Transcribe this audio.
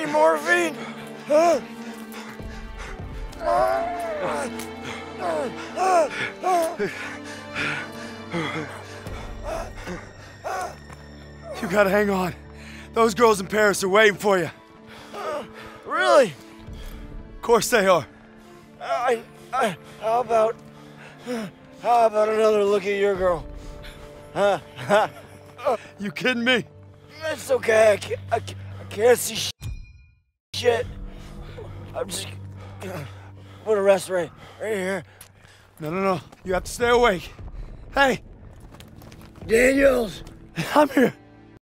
need morphine? Huh? You gotta hang on. Those girls in Paris are waiting for you. Really? Of course they are. How about another look at your girl? Huh? You kidding me? It's okay. I can't see shit. I'm just gonna rest right here. No. You have to stay awake. Hey! Daniels! I'm here.